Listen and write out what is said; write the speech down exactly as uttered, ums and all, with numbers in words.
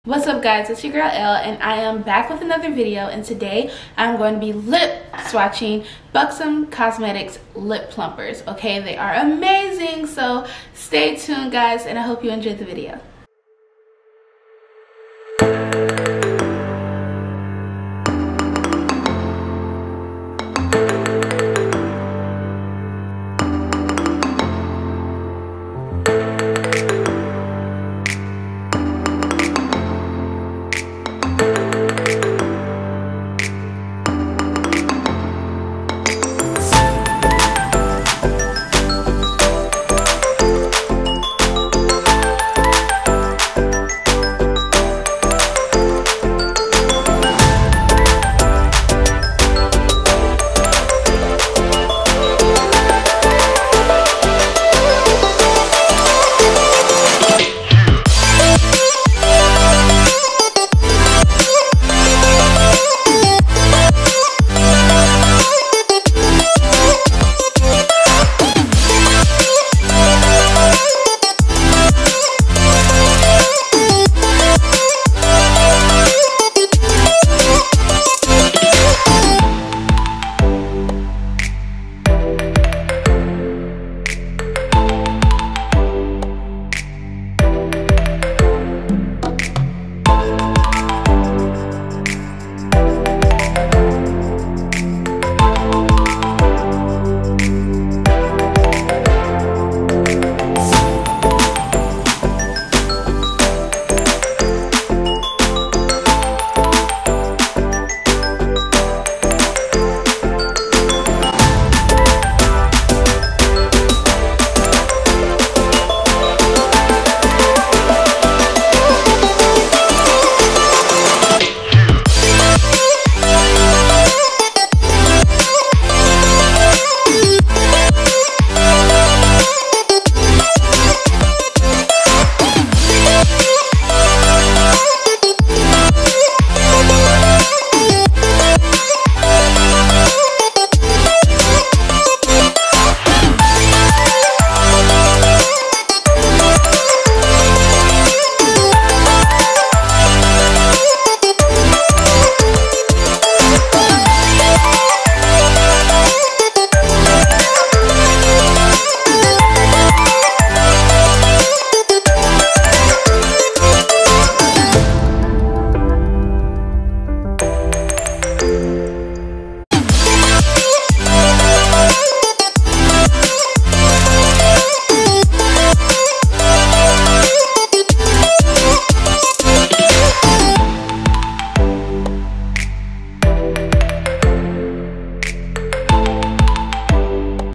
What's up guys, it's your girl Elle and I am back with another video, and today I'm going to be lip swatching Buxom Cosmetics lip plumpers. Okay, they are amazing, so stay tuned guys and I hope you enjoyed the video.